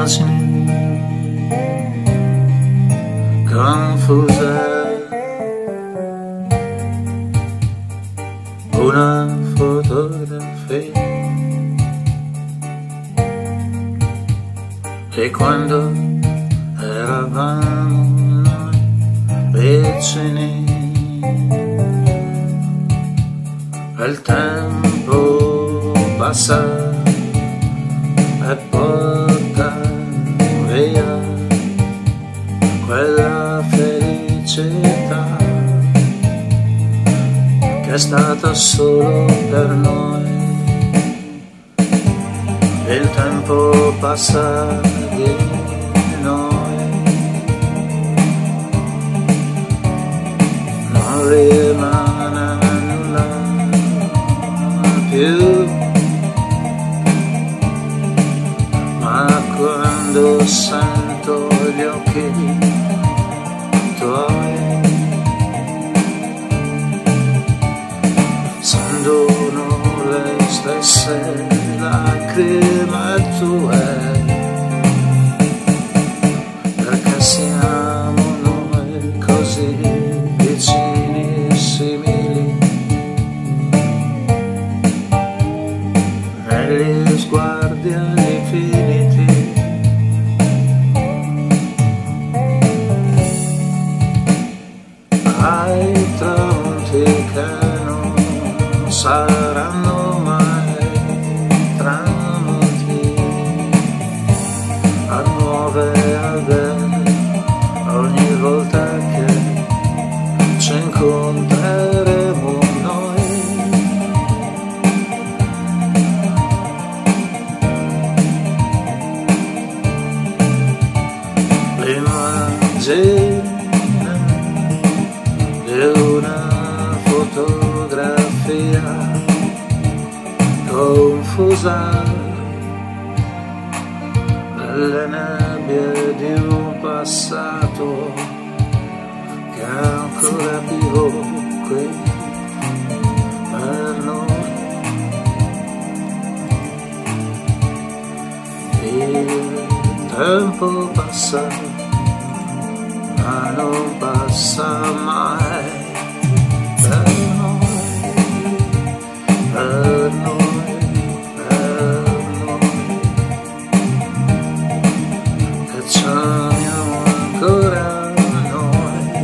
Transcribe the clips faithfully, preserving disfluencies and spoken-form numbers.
immagini confuse, una fotografia, e quando eravamo noi vicini, il tempo passa e porta via quella felicità che è stata solo per noi. Il tempo passa di noi, non rimane nulla più, ma quando sento gli occhi tuoi sentono le stesse lacrime tue, perché siamo noi così vicini, simili negli sguardi infiniti. Ai tramonti che non saranno mai tramonti, a nuove albe ogni volta che ci incontreremo noi. L'immagine di una fotografia confusa nelle nebbie di un passato che è ancora vivo qui per noi. Il tempo passa ma non passa mai per noi, per noi, per noi, che ci amiamo ancora noi.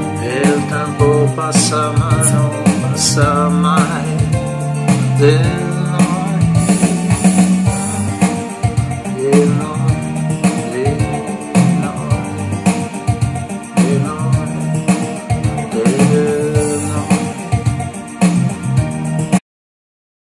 Il tempo passa ma non passa mai.